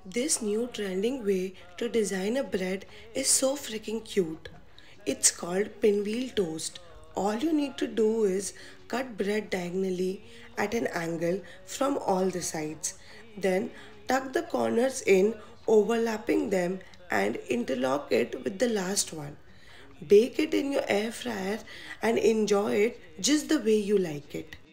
This new trending way to design a bread is so freaking cute. It's called Pinwheel Toast. All you need to do is cut bread diagonally at an angle from all the sides. Then tuck the corners in, overlapping them, and interlock it with the last one. Bake it in your air fryer and enjoy it just the way you like it.